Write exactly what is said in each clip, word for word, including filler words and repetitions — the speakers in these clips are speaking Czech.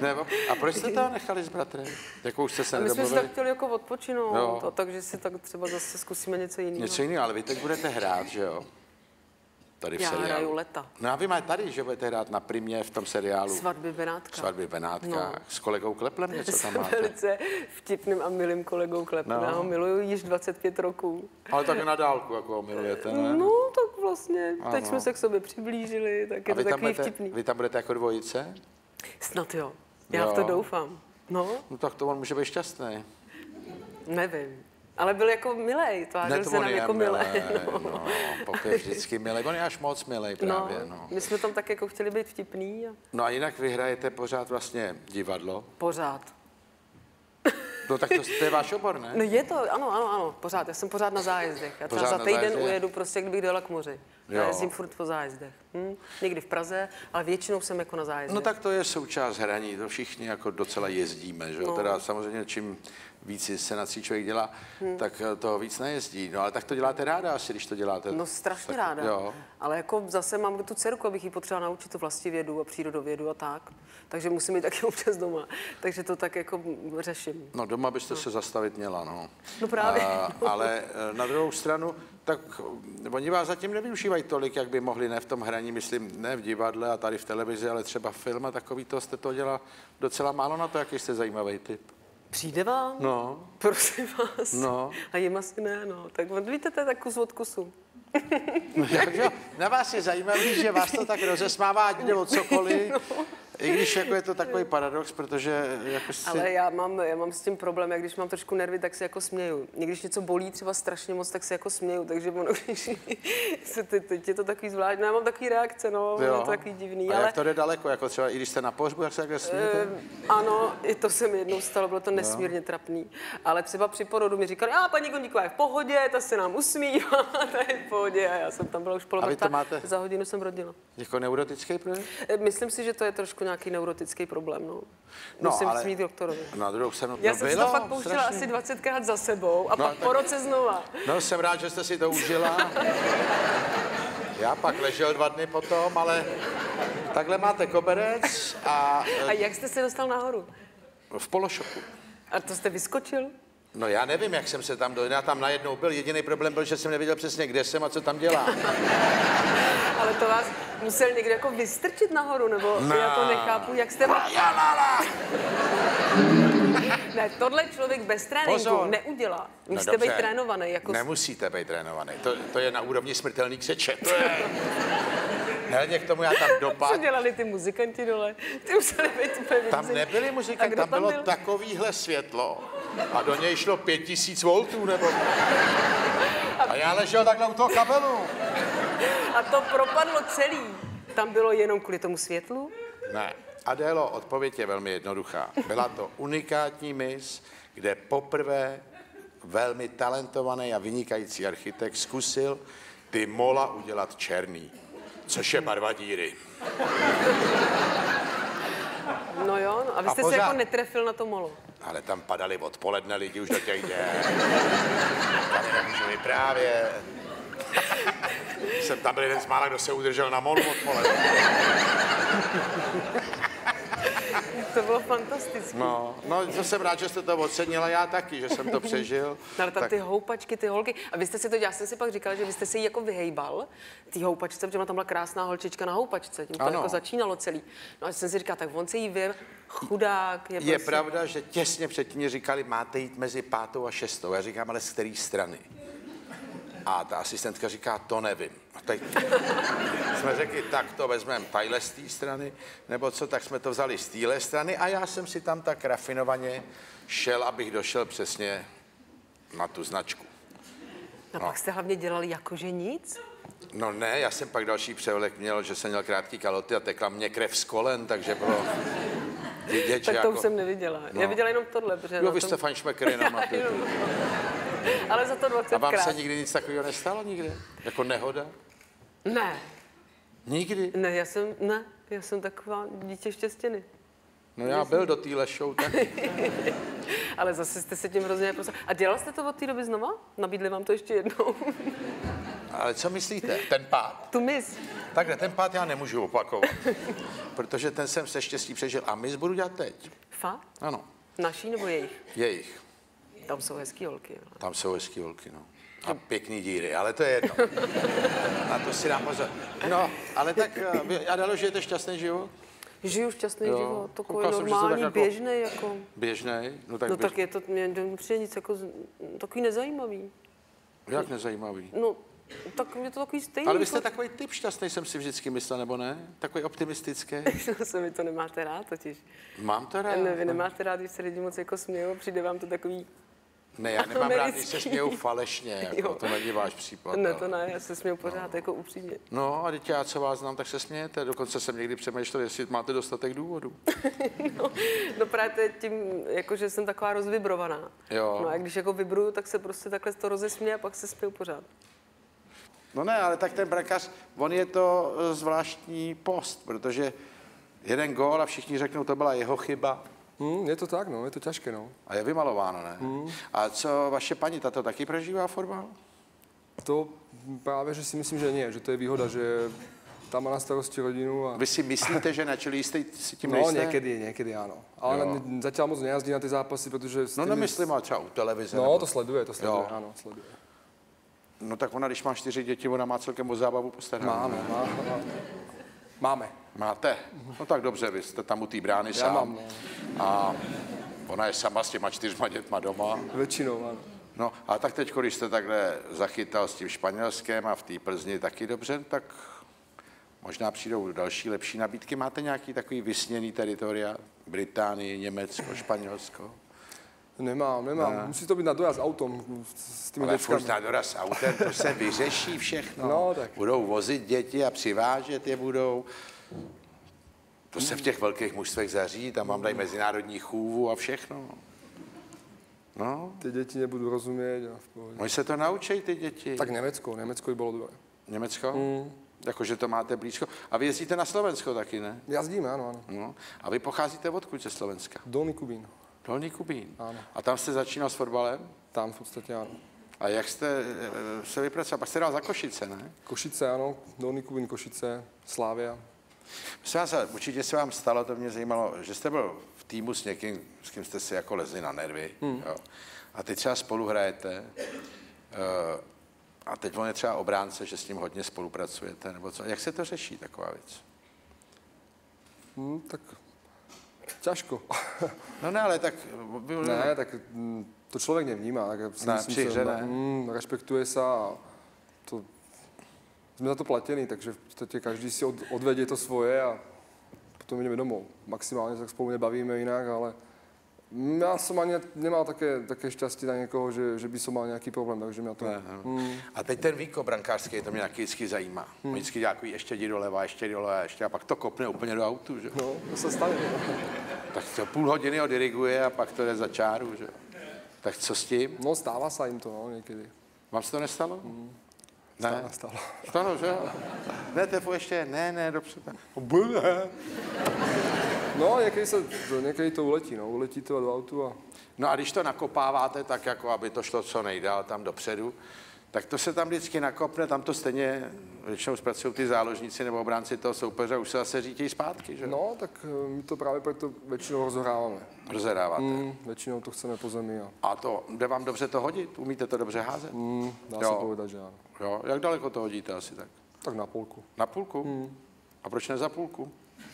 Nebo, a proč jste to nechali s bratrem? Jako už jste se My jsme nedomluvili? si tak chtěli jako odpočinout, a takže si tak třeba zase zkusíme něco jiného. Něco jiného, ale vy teď budete hrát, že jo? Tady v Já seriálu. hraju Leta. No a vy máte tady, že budete hrát na Primě v tom seriálu. Svatby v Benátkách. Svatby v Benátkách. No. S kolegou Kleplem něco tam S máte. velice vtipným a milým kolegou Kleplem. No. Já ho miluju již dvacet pět roků. Ale tak na dálku, jako ho milujete, ne? No, tak vlastně, ano. teď jsme se k sobě přiblížili, tak je to takový budete, vtipný. Vy tam budete jako dvojice? Snad jo. Já jo. v to doufám. No. No tak to on může být šťastný. Nevím. Ale byl jako milej, tvářil se nám jako milej. No, no pokud je vždycky milej. On je až moc milej právě. No, no. My jsme tam tak jako chtěli být vtipný. A... No a jinak vy hrajete pořád vlastně divadlo. Pořád. No tak to, to je váš obor, ne? No je to, ano, ano, ano, pořád. Já jsem pořád na zájezdech. Já třeba Pořád za týden zájezdě? ujedu prostě, kdybych dojela k moři. Jo. Já jezdím furt po zájezdech. Hm? Někdy v Praze, ale většinou jsem jako na zájezdech. No tak to je součást hraní, to všichni jako docela jezdíme, že jo? No. Teda samozřejmě čím víc scénací člověk dělá, hmm. tak toho víc nejezdí. No ale tak to děláte ráda asi, když to děláte. No strašně tak, ráda. Jo. Ale jako zase mám tu dcerku, abych jí potřebovala naučit tu vlastivědu a přírodovědu a tak. Takže musím jít taky občas doma. Takže to tak jako řeším. No doma byste no. se zastavit měla, no. No právě. A, ale na druhou stranu, tak oni vás zatím nevyužívají tolik, jak by mohli, ne v tom hraní, myslím, ne v divadle a tady v televizi, ale třeba film a takový to jste to dělala docela málo na to, jaký jste zajímavý typ. Přijde vám? No. Prosím vás. No. A jim asi ne, no. Tak víte, to je tak kus od kusu. No, takže na vás je zajímavý, že vás to tak rozesmává, ať jde o cokoliv. No. I když jako je to takový paradox, protože jako si... Ale já mám, já mám s tím problém, jak když mám trošku nervy, tak se jako směju. Když něco bolí třeba strašně moc, tak se jako směju, takže ono, když se teď, teď je to takový zvláštní, no, já mám takový reakce, no, je to takový divný. A ale... jak to jde daleko, jako třeba i když jste na pohřbu, jak se takhle smějete? E, ano, i to se mi jednou stalo, bylo to nesmírně no. trapný. Ale třeba při porodu mi říkali, a paní Gondíková je v pohodě, ta se nám usmívá, ta je v pohodě a já jsem tam byla už polovrta, máte... za hodinu jsem rodila. Jako neurotický projev? E, myslím si, že to je trošku nějaký neurotický problém, no. No, musím ale smít doktorovi. Na druhou stranu Já no jsem bylo, si to fakt pouštila strašně. asi dvacetkrát za sebou a no, pak tak... po roce znova. No, jsem rád, že jste si to užila. Já pak ležel dva dny potom, ale takhle máte koberec a... A jak jste se dostal nahoru? V pološoku. A to jste vyskočil? No já nevím, jak jsem se tam dojel. Já tam najednou byl. Jediný problém byl, že jsem nevěděl přesně, kde jsem a co tam dělám. Ale to vás musel někdo jako vystrčit nahoru, nebo no. Já to nechápu, jak jste... Ne, tohle člověk bez tréninku Pozor. neudělá. Musíte no, být trénovaný. Jako... Nemusíte být trénovaný. To, to je na úrovni smrtelný křeče. To je... Hledně k tomu já tam dopad. Co dělali ty muzikanti dole? Ty museli být úplně Tam nebyli muzikanti, tam, tam bylo byl? takovýhle světlo a do něj šlo pět tisíc voltů, nebo... A já ležel takhle u toho kabelu. A to propadlo celý. Tam bylo jenom kvůli tomu světlu? Ne. Adélo, odpověď je velmi jednoduchá. Byla to unikátní mis, kde poprvé velmi talentovaný a vynikající architekt zkusil ty mola udělat černý, což je barva díry. No jo, no a vy jste a pořád... se jako netrefil na to molo. Ale tam padali odpoledne lidi už do těch děr. Tam nemůžu vyprávět. Jsem tam byl jeden z mála, kdo se udržel na molu odpoledne. To bylo fantastické. No, no, to jsem rád, že jste to ocenila, já taky, že jsem to přežil. Ale tam tak... ty houpačky, ty holky. A vy jste si to, já jsem si pak říkala, že vy jste si ji jako vyhejbal, ty houpačce, protože tam byla krásná holčička na houpačce, tím to ano. jako začínalo celý. No a jsem si říkala, tak on se jí vyr, chudák. Je, je prostě... pravda, že těsně předtím mě říkali, máte jít mezi pátou a šestou. Já říkám, ale z které strany? A ta asistentka říká, to nevím. A teď jsme řekli, tak to vezmeme tadyhle z té strany, nebo co, tak jsme to vzali z téhle strany a já jsem si tam tak rafinovaně šel, abych došel přesně na tu značku. No, no. Pak jste hlavně dělali jakože nic? No ne, já jsem pak další převlek měl, že jsem měl krátký kaloty a tekla mě krev z kolen, takže bylo vidět, tak že to jako... už jsem neviděla. No. Já viděla jenom tohle, protože... Jo, vy jste tom... fajnšmekr jenom na to. Ale za to dvacet krát. A vám se nikdy nic takového nestalo nikde? Jako nehoda? Ne. Nikdy? Ne, já jsem, ne, já jsem taková dítě štěstěny. No já byl do téhle show taky. Ale zase jste se tím hrozně neprosil. A dělal jste to od té doby znova? Nabídli vám to ještě jednou? Ale co myslíte? Ten pád. Tu mis. Takhle, ten pád já nemůžu opakovat, protože ten jsem se štěstí přežil. A mis budu dělat teď. Fakt? Ano. Naší nebo jejich? Jejich. Tam jsou hezký holky. Ale... Tam jsou hezký holky, no. A pěkný díry, ale to je jedno. Na to si dám pozor. No, ale tak, Adélo, žijete šťastný život? Žiju šťastný Jo, život, takový koukal jsem, že jste normální, tak jako- běžný, jako... Běžnej? No tak, No běž... tak je to, mě mě přijde nic jako, z- takový nezajímavý. Jak nezajímavý. No, tak mě to takový stejný. Ale vy jste jako- takový typ šťastný, jsem si vždycky myslel, nebo ne? Takový optimistický. se mi to nemáte rád totiž. Mám to rád. Ne, vy nemáte rád, když se lidi moc jako smějou, přijde vám to takový... Ne, já nemám rád, když se americký. smějou falešně, jako, Jo. to není váš případ. Ne, ale- to ne, já se směju pořád, no. Jako upřímně. No a teď já, co vás znám, tak se smějete. Dokonce jsem někdy přemýšlel, jestli máte dostatek důvodů. no, no právě to je tím, jako, že jsem taková rozvibrovaná. Jo. No a když jako vibruju, tak se prostě takhle to rozesměje a pak se směju pořád. No ne, ale tak ten brankář, on je to eh, zvláštní post, protože jeden gól a všichni řeknou, to byla jeho chyba. Hmm, je to tak, no, je to těžké, no. A je vymalováno, ne? Hmm. A co vaše paní, ta to taky prožívá fotbal? To právě, že si myslím, že nie, že to je výhoda, že tam má na starosti rodinu a... Vy si myslíte, že na čili jste si tím No, nejste? někdy, někdy ano. Ale Jo. na, zatím moc nejazdí na ty zápasy, protože... s No tými- nemyslím, ale třeba u televize. No, nebo... to sleduje, to sleduje, Jo. ano, sleduje. No tak ona, když má čtyři děti, ona má celkem o zábavu postaranou. Má, no, má, má. Máme. Máte? No tak dobře, vy jste tam u té brány Já sám. mám, no. A ona je sama s těma čtyřma dětma doma. Většinou, ano. No a tak teď, když jste takhle zachytal s tím Španělskem a v té Plzni taky dobře, tak možná přijdou další lepší nabídky. Máte nějaký takový vysněný teritoria? Británii, Německo, Španělsko? Nemám, nemám. Ne. Musí to být na dojazd autom s těmi Ale dětskami. furt na doraz autem, to se vyřeší všechno. No, tak. Budou vozit děti a přivážet je budou. To se v těch velkých mužstvech zařídí, tam vám dají mezinárodní chůvu a všechno. No, Ty děti nebudou rozumět a v pohodě. oni se to naučí, ty děti. Tak Německo, Německo by bylo dobré. Německo? Mm. Jakože to máte blízko. A vy jezdíte na Slovensko taky, ne? Jazdíme, ano, ano. No. A vy pocházíte odkud ze Slovenska? Dolní Kubín. Dolní Kubín. Ano. A tam jste začínal s fotbalem? Tam v podstatě ano. A jak jste eh, se vypracoval? Pak jste dal za Košice, ne? Košice, ano. Dolní Kubín, Košice, Slávia. Myslím vás, určitě se vám stalo, to mě zajímalo, že jste byl v týmu s někým, s kým jste si jako lezli na nervy. Hmm. Jo. A teď třeba spolu hrajete. Uh, a teď on je třeba obránce, že s ním hodně spolupracujete, nebo co? Jak se to řeší, taková věc? Hmm, tak těžko. No ne, ale tak... ne, tak mm, to člověk nevnímá. Tak si Ne, myslím, při hře že, ne. mm, respektuje se a to, jsme za to platení, takže v podstatě každý si od, odvedě to svoje a potom jdeme domů. Maximálně tak spolu nebavíme jinak, ale já jsem ani nemal také, také šťastí na někoho, že, že by som mal nějaký problém, takže mě to... Ne, hmm. A teď ten výkop brankářský, to mě taky vždycky zajímá. Hmm. On vždycky dělá takový ještě jdi doleva, ještě jdi doleva, ještě a pak to kopne úplně do autu, že? No, to se stane. Tak to půl hodiny ho diriguje a pak to jde za čáru, že? Tak co s tím? No, stává se jim to, no, někdy. Vám se to nestalo? Hmm. Ne? Stalo, stalo. Stalo, že jo? Ne, tepu ještě, ne, ne, dobře. Bude. No, někdy, se, někdy to uletí, no, uletí to do autu a... No a když to nakopáváte tak, jako aby to šlo co nejdál tam dopředu, tak to se tam vždycky nakopne, tam to stejně většinou zpracují ty záložníci nebo obránci toho soupeře, už se zase řítějí zpátky, že? No, tak eh, my to právě proto většinou rozhráváme. Rozehráváte. Mm, většinou to chceme po zemi a... A to, jde vám dobře to hodit? Umíte to dobře házet? Mm, dá Jo. se povedat, že ano. Jo, jak daleko to hodíte asi tak? Tak na půlku. Na půlku? Hmm. A proč ne za půlku?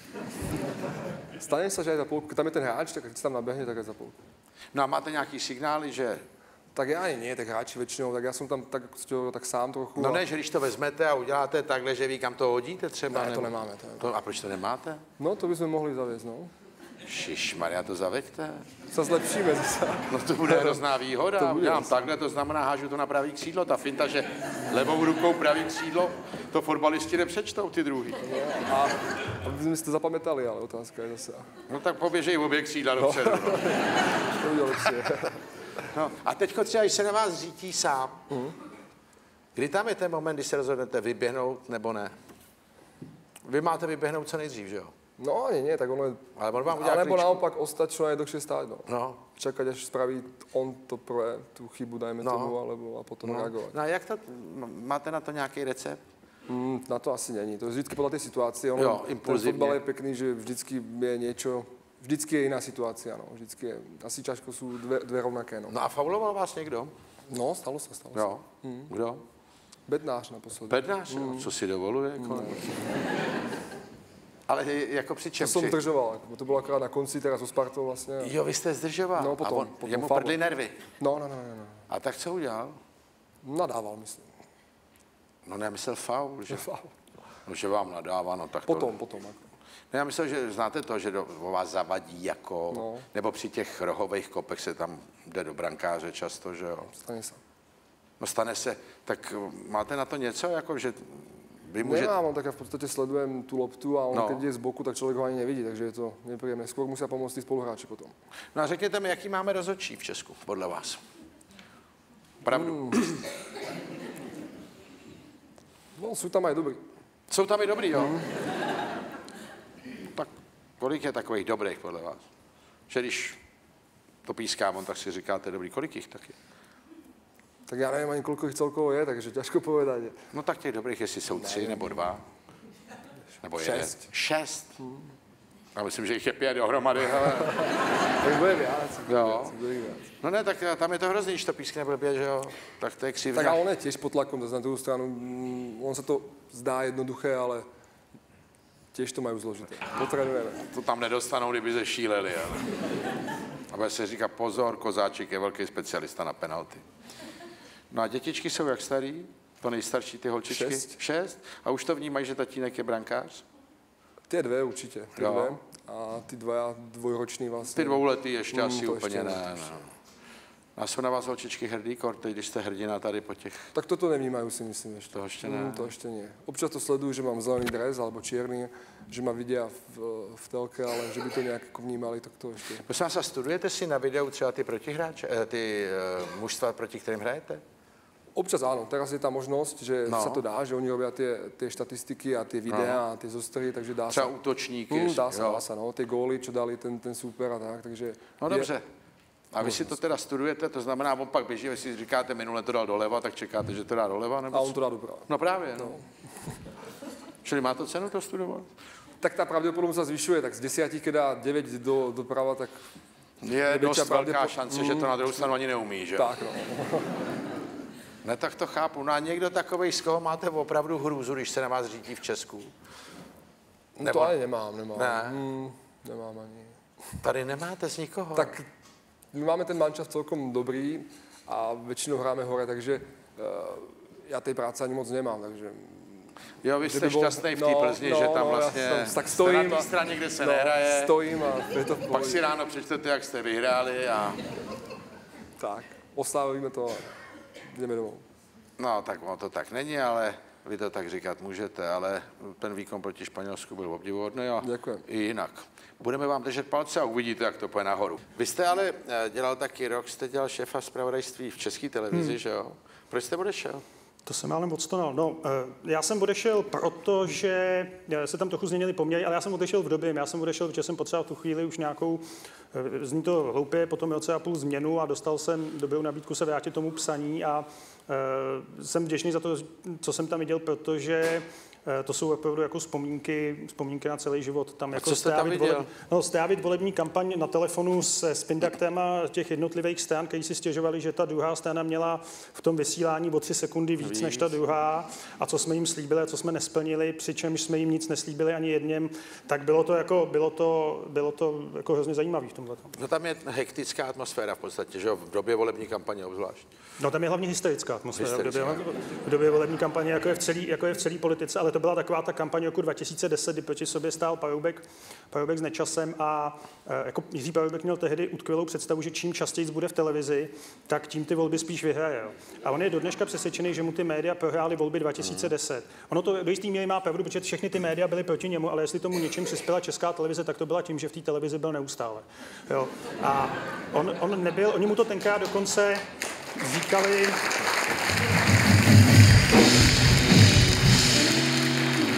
Stane se, že je za půlku, tam je ten hráč, tak když se tam naběhne, tak je za půlku. No a máte nějaký signály, že... Tak já ani nie, tak hráči většinou, tak já jsem tam tak, tak sám trochu. No a... ne, že když to vezmete a uděláte takhle, že ví, kam to hodíte třeba? Ne, to nebo... nemáme. To nemáme. To, a proč to nemáte? No, to bychom mohli zavést, no. Šišmarja, to zaveďte. Se zlepšíme zase. No to bude hrozná výhoda. To bude Dělám zase. takhle, to znamená, hážu to na pravý křídlo. Ta finta, že levou rukou pravý křídlo, to fotbalisti nepřečtou, ty druhý. No, a aby jsme si to zapamětali, ale otázka je zase. No tak poběžej obě křídla dopředu. No. To bude lepší. No, a teďko třeba, když se na vás řítí sám, uh-huh. kdy tam je ten moment, kdy se rozhodnete vyběhnout nebo ne? Vy máte vyběhnout co nejdřív, že jo? No ani nie, tak ono je... Ale on vám udělá Alebo kličku. naopak ostať čo najdlhšie stáť, no. No. Čakať, až spraví on to prvé, tú chybu, dajme No. tomu, alebo a potom No. reagovať. No a jak to, máte na to nějaký recept? Mm, na to asi není. To je vždycky podľa tej situácie. Ono, Jo, ten impulzívne. fotbal je pekný, že vždycky je niečo, vždycky je iná situácia, no. Vždycky je, asi ťažko sú dve, dve rovnaké, no. No a fauloval vás někdo? No, stalo sa, stalo sa. Jo. Kdo? Bednář naposledy. Bednář? Mm. Co si dovoluje? Jako? Ale jako při čem? To som Při... zdržoval, jako, to bylo akorát na konci, teraz so Spartou vlastně. Jo, vy jste zdržoval. No, potom, a on, potom jemu faul. prdly nervy. No, no, no, no, no. A tak co udělal? Nadával, myslím. No nemyslel faul, že? Faul. No, že vám nadává, no tak Potom, to... potom. Jako. No, já myslím, že znáte to, že do, o vás zavadí jako... No. Nebo při těch rohových kopech se tam jde do brankáře často, že jo? Stane sa. No stane se. Tak máte na to něco, jako že... Vy můžete... Nemám, on tak ja v podstate sledujem tú loptu a on No. keď ide z boku, tak človek ho ani nevidí, takže je to nepríjemné. Skôr musia pomôcť tí spoluhráči potom. No a řekněte mi, jaký máme rozhodčí v Česku, podle vás? Pravdu. Mm. No, sú tam aj dobrí. Jsou tam i dobrý, jo? Mm. Tak kolik je takových dobrých podle vás? Že když to píská on, tak si říkáte dobrý, kolik jich taky? Tak ja neviem ani, koľko ich celkovo je, takže ťažko povedať. No tak těch dobrých, jestli jsou tři nebo dva. Nebo Šest. jeden. Šest. Hmm. Já myslím, že jich je pět dohromady, ale... Tak bude viac. Jo. Bude viac. No ne, tak tam je to hrozný, když to pískne blbě, že jo? Tak to je křivda. Tak a on je tiež pod tlakom, zase na druhú stranu, mm, on sa to zdá jednoduché, ale tiež to majú zložité. Potrenujeme. To tam nedostanou, kdyby se šíleli, ale... A bude se říká, pozor, Kozáček je velký specialista na penalty. No a dětičky jsou jak starý? To nejstarší, ty holčičky? Šest. Šest? A už to vnímají, že tatínek je brankář? Tie dve určite, tie Jo. dve. A tí dvaja dvojroční vlastne. Ty dvouletý ještě Mm, asi to úplně ještě ne. ne. No. A jsou na vás holčičky hrdý, kort, když jste hrdina tady po těch... Tak toto nevnímajú si myslím ešte. To ešte ne. Mm, to ešte nie. Občas to sledujú, že mám zelený dres alebo čierny, že ma vidia v, v telke, ale že by to nejak ako vnímali, tak to ešte. Prosím vás, a studujete si na videu třeba ty protihráče, eh, ty uh, mužstva, proti kterým hrajete? Občas áno, teraz je tá možnosť, že No. sa to dá, že oni robia tie, tie štatistiky a tie videá a tie zostrhy, takže dá Třeba sa. útočníky. Mm, dá sa, jo. dá sa, no, tie góly, čo dali ten, ten super a tak, takže... No je- dobře. A vy si to teda studujete, to znamená, on pak běží, vy si říkáte, minule to dal doleva, tak čekáte, že to dá doleva? Nebo A on co? to dá doprava. No právě, no. Čili má to cenu to studovat? Tak tá pravdepodobnosť sa zvyšuje, tak z desiatich, keď dá deväť do, doprava, tak Je větší dost velká pravděpo- šance, že to na druhou stranu ani neumí, že? tak, no. Ne, tak to chápu. No a někdo takovej, z koho máte opravdu hrůzu, když se na vás řídí v Česku? No Nebo- to ani nemám, nemám. Ne. Mm, nemám ani. Tady nemáte z nikoho. Tak my máme ten mančaft celkom dobrý a väčšinou hráme hore, takže uh, ja tej práce ani moc nemám, takže... Jo, vy že jste by bol- šťastný v té no, Plzni, no, že tam no, ja vlastně som- tak jste stojím na té a- straně, kde se no, nehraje. Stojím a je to v Pak pohodě. si ráno přečtete, jak jste vyhráli a... Tak, oslávíme to a ideme domov. No, tak ono to tak není, ale vy to tak říkat můžete, ale ten výkon proti Španělsku byl obdivuhodný a Děkujem. i jinak. Budeme vám držet palce a uvidíte, jak to půjde nahoru. Vy jste ale eh, dělal taky rok, jste dělal šéfa zpravodajství v České televizi, hmm. že jo? Proč jste odešel? To jsem ale odstonal. No, já jsem odešel, protože se tam trochu změnili poměry, ale já jsem odešel v době, já jsem odešel, protože jsem potřeboval tu chvíli už nějakou, zní to hloupě, potom roce a půl změnu a dostal jsem dobrou nabídku se vrátit tomu psaní a uh, jsem vděčný za to, co jsem tam viděl, protože to jsou opravdu jako vzpomínky, vzpomínky na celý život. Tam jako co jste tam viděl? voleb, no, strávit volební kampaň na telefonu se spindaktem a těch jednotlivých stran, kteří si stěžovali, že ta druhá strana měla v tom vysílání o tři sekundy víc, víc než ta druhá a co jsme jim slíbili a co jsme nesplnili, přičemž jsme jim nic neslíbili ani jedním, tak bylo to jako, bylo to, bylo to jako hrozně zajímavé v tomhle. No tam je hektická atmosféra v podstatě, že jo, v době volební kampaně obzvlášť. No tam je hlavně hysterická atmosféra Hysterická. v době, v době volební kampaně, jako je v celé jako je v celé politice, ale to byla taková ta kampaň roku dva tisíce deset, kdy proti sobě stál Paroubek, Paroubek s Nečasem a jako Jiří Paroubek měl tehdy utkvělou představu, že čím častěji bude v televizi, tak tím ty volby spíš vyhraje. Jo. A on je do dneška přesvědčený, že mu ty média prohrály volby dva tisíce deset. Ono to do jistý míry má pravdu, protože všechny ty média byly proti němu, ale jestli tomu něčím přispěla Česká televize, tak to byla tím, že v té televizi byl neustále. Jo. A on, on nebyl, oni mu to tenkrát dokonce říkali... Já,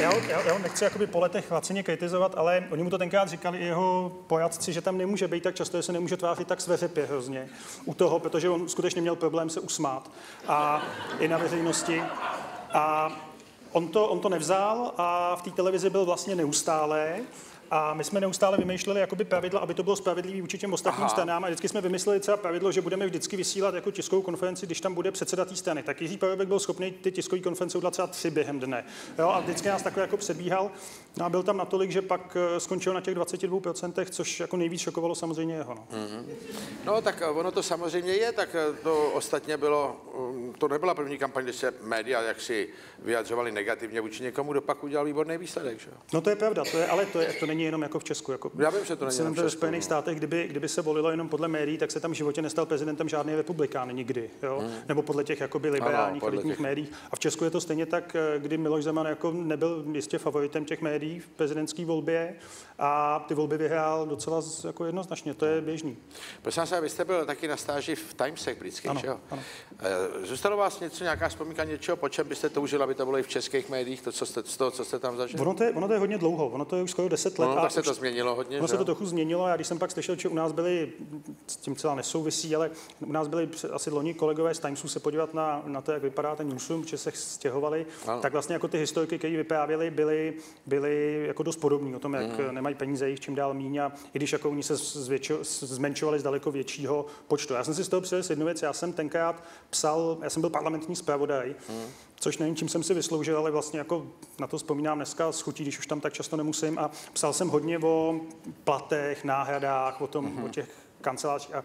já, ho, já, já ho nechci jakoby po letech lacině kritizovat, ale oni mu to tenkrát říkali i jeho poradci, že tam nemůže být tak často, že se nemůže tvářit tak sveřepě hrozně u toho, protože on skutečně měl problém se usmát a i na veřejnosti. A on to, on to nevzal a v té televizi byl vlastně neustále. A my jsme neustále vymýšleli jakoby pravidla, aby to bylo spravedlivý vůči těm ostatním stranám. A vždycky jsme vymysleli třeba pravidlo, že budeme vždycky vysílat jako tiskovou konferenci, když tam bude předseda té strany. Tak Jiří Paroubek byl schopný ty tiskové konference udělat třeba tři během dne. Jo, a vždycky nás takhle jako předbíhal. No a byl tam natolik, že pak skončil na těch dvaceti dvou procentech, což jako nejvíc šokovalo samozřejmě jeho. No. Mm-hmm. No tak ono to samozřejmě je, tak to ostatně bylo, to nebyla první kampaň, kde se média jaksi vyjadřovali negativně vůči někomu, kdo pak udělal výborný výsledek. Že? No to je pravda, to je, ale to, je, to není jenom jako v Česku. Jako Já vím, že to není jenom v Česku. Ve Spojených státech, kdyby, kdyby se volilo jenom podle médií, tak se tam v životě nestal prezidentem žádný republikán nikdy, jo? Hmm. Nebo podle těch jakoby liberálních elitních těch... médií. A v Česku je to stejně tak, kdy Miloš Zeman jako nebyl jistě favoritem těch médií v prezidentské volbě a ty volby vyhrál docela jako jednoznačně, to je běžný. Prosím se, vy jste byl taky na stáži v Timesech britských, ano, že jo? Ano. Zůstalo vás něco, nějaká vzpomínka něčeho, po čem byste toužil, aby to bylo i v českých médiích, to, co jste, z toho, co jste tam zažil? Ono to je, ono to je hodně dlouho, ono to je už skoro deset let. No, tak se už, to změnilo hodně, ono se to trochu změnilo a když jsem pak slyšel, že u nás byli, s tím celá nesouvisí, ale u nás byli asi loni kolegové z Timesu se podívat na, na to, jak vypadá ten newsroom, že se stěhovali, ano. Tak vlastně jako ty historiky, které vyprávěli, byly, byly jako dost podobní o tom, jak mm. nemají peníze, jich čím dál míň a i když jako oni se zvětšo, zmenšovali z daleko většího počtu. Já jsem si z toho přivez jednu věc, já jsem tenkrát psal, já jsem byl parlamentní zpravodaj, mm. což nevím, čím jsem si vysloužil, ale vlastně jako na to vzpomínám dneska s chutí, když už tam tak často nemusím a psal jsem hodně o platech, náhradách, o tom, mm-hmm. o těch kancelářích a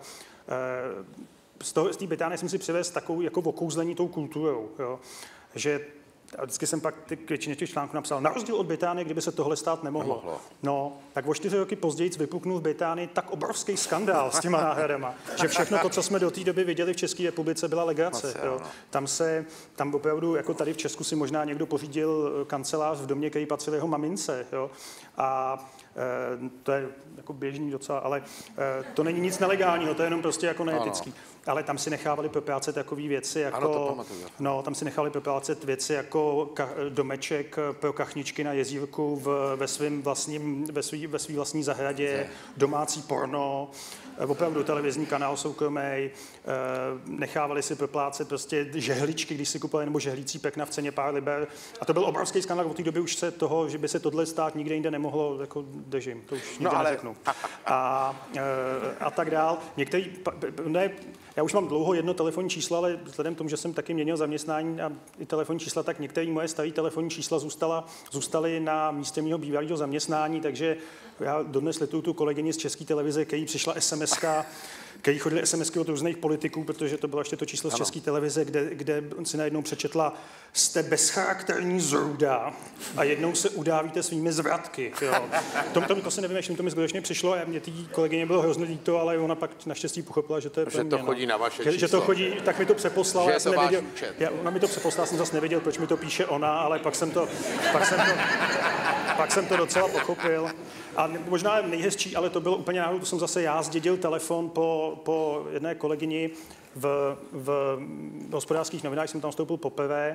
e, z, toho, z té Británie jsem si přivez takovou jako okouzlení tou kulturou, jo, že a vždycky jsem pak ty, k většině těch článků napsal, na rozdíl od Británie, kdyby se tohle stát nemohlo. nemohlo. No, tak o čtyři roky později vypuknul v Británii tak obrovský skandál s těma náhradama, že všechno to, co jsme do té doby viděli v České republice, byla legrace. Jo. Tam se, tam opravdu, jako tady v Česku si možná někdo pořídil kancelář v domě, který patřil jeho mamince. Jo. A e, to je jako běžný docela, ale e, to není nic nelegálního, to je jenom prostě jako neetický. Ano. Ale tam si nechávali proplácet takové věci jako, ano, to pamatuju. No, tam si nechávali proplácet věci jako ka, domeček pro kachničky na jezírku v, ve svým vlastním, ve svý, ve svý vlastní zahradě, domácí porno, opravdu televizní kanál soukromý, nechávali si proplácet prostě žehličky, když si kupovali, nebo žehlící pekna v ceně pár liber. A to byl obrovský skandál, od té doby už se toho, že by se tohle stát nikde jinde nemohlo, jako držím, to už nikde no, ale... neřeknu. A, a tak dál. Některý, ne, já už mám dlouho jedno telefonní číslo, ale vzhledem k tomu, že jsem taky měnil zaměstnání a i telefonní čísla, tak některé moje staré telefonní čísla zůstala, zůstaly na místě mého bývalého zaměstnání, takže já dodnes lituju tu kolegyni z České televize, který přišla es em eska, který chodili es em esky od různých politiků, protože to bylo ještě to číslo z České televize, kde, kde si najednou přečetla, jste bezcharakterní zrůda a jednou se udávíte svými zvratky. Jo. Tom, tom, to si nevím, jak to mi skutečně přišlo a mě tý kolegyně bylo hrozně líto, ale ona pak naštěstí pochopila, že to je že to mě, chodí no. na vaše že, že to chodí, tak mi to přeposlala, já jsem nevěděl, já, ona mi to přeposlala, jsem zase nevěděl, proč mi to píše ona, ale pak jsem to, pak jsem to, pak jsem to docela pochopil. A možná nejhezčí, ale to bylo úplně náhodou, to jsem zase já zdědil telefon po, po jedné kolegyni v, v Hospodářských novinách, jsem tam vstoupil poprvé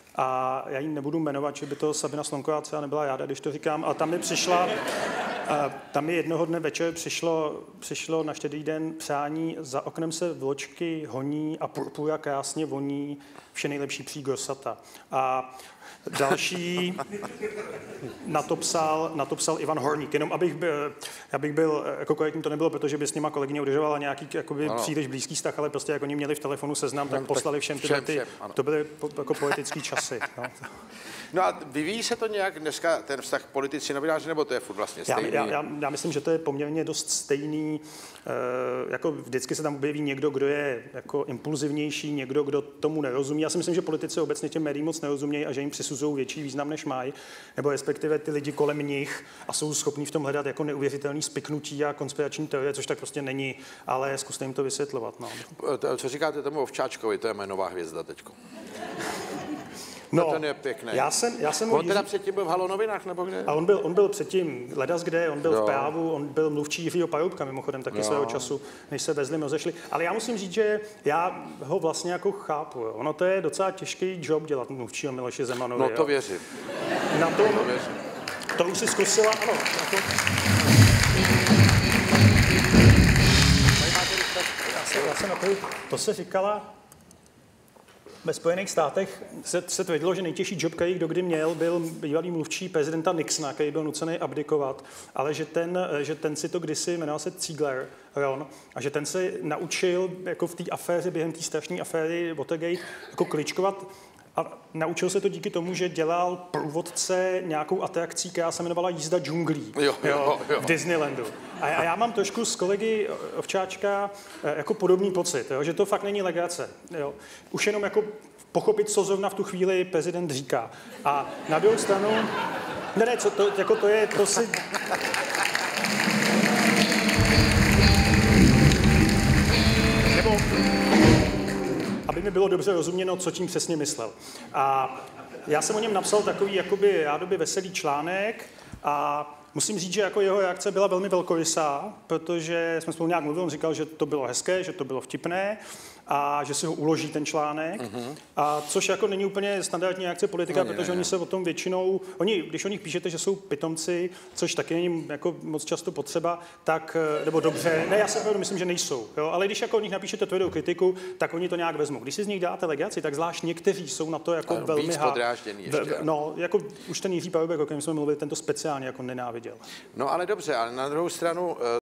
a já ji nebudu jmenovat, že by to Sabina Slonková třeba nebyla jáda, když to říkám, ale tam mi přišla, tam mi jednoho dne večer přišlo, přišlo na štědrý den přání, za oknem se vločky honí a purpura krásně voní, vše nejlepší pří Grosata. A další na to psal, na to psal Ivan Horník. Jenom abych byl, abych byl jako korektní, to nebylo, protože by s nima kolegyně udržovala nějaký jakoby příliš blízký vztah, ale prostě jak oni měli v telefonu seznam, tak poslali všem tyhle ty, to byly jako poetický časy. No. No a vyvíjí se to nějak dneska ten vztah politici novináři, nebo to je furt vlastně stejný? Já, já, já myslím, že to je poměrně dost stejný. E, jako vždycky se tam objeví někdo, kdo je jako impulzivnější, někdo, kdo tomu nerozumí. Já si myslím, že politici obecně těm médiím moc nerozumějí a že jim přisuzují větší význam, než mají, nebo respektive ty lidi kolem nich a jsou schopní v tom hledat jako neuvěřitelný spiknutí a konspirační teorie, což tak prostě není, ale zkuste jim to vysvětlovat. No. Co říkáte tomu Ovčáčkovi, to je jmenová hvězda teďko? No, no ten je pěkný. Já jsem, já jsem on teda předtím byl v Halo novinách, nebo kde? A on byl, on byl předtím ledas kde, on byl jo. v Právu, on byl mluvčí Jiřího Paroubka, mimochodem taky jo. svého času, než se vezli, rozešli. Ale já musím říct, že já ho vlastně jako chápu. Jo. Ono to je docela těžký job dělat mluvčího Miloše Zemanovi. No to jo. věřím. Na tom, to věřím. To už si zkusila, ano. Jako... Já se, já se napoju, to se říkala, ve Spojených státech se, se tvrdilo, že nejtěžší job, který kdo kdy měl, byl bývalý mluvčí prezidenta Nixona, který byl nucený abdikovat, ale že ten, že ten si to kdysi jmenoval se Ziegler, Ron, a že ten se naučil jako v té aféře, během té strašné aféry Watergate, jako kličkovat. A naučil se to díky tomu, že dělal průvodce nějakou atrakcí, která se jmenovala Jízda džunglí jo, jo, jo. v Disneylandu. A já mám trošku s kolegy Ovčáčka jako podobný pocit, jo, že to fakt není legrace. Jo. Už jenom jako pochopit, co zrovna v tu chvíli prezident říká. A na druhou stranu, ne, ne, co to, jako to je, to si... Nebo... aby mi bylo dobře rozuměno, co tím přesně myslel. A já jsem o něm napsal takový jakoby rádoby veselý článek a musím říct, že jako jeho reakce byla velmi velkorysá, protože jsme spolu nějak mluvili, on říkal, že to bylo hezké, že to bylo vtipné a že si ho uloží ten článek, uh-huh. a což jako není úplně standardní reakce politika, no, protože ne, ne. oni se o tom většinou, oni, když o nich píšete, že jsou pitomci, což taky není jako moc často potřeba, tak, nebo dobře, ne, já se opravdu myslím, že nejsou, jo, ale když jako o nich napíšete tvrdou kritiku, tak oni to nějak vezmou. Když si z nich děláte legraci, tak zvlášť někteří jsou na to jako ale velmi víc podrážděný ještě. No, jako už ten Jiří Paroubek, o kterém jsme mluvili, tento speciálně jako nenáviděl. No ale dobře, ale na druhou stranu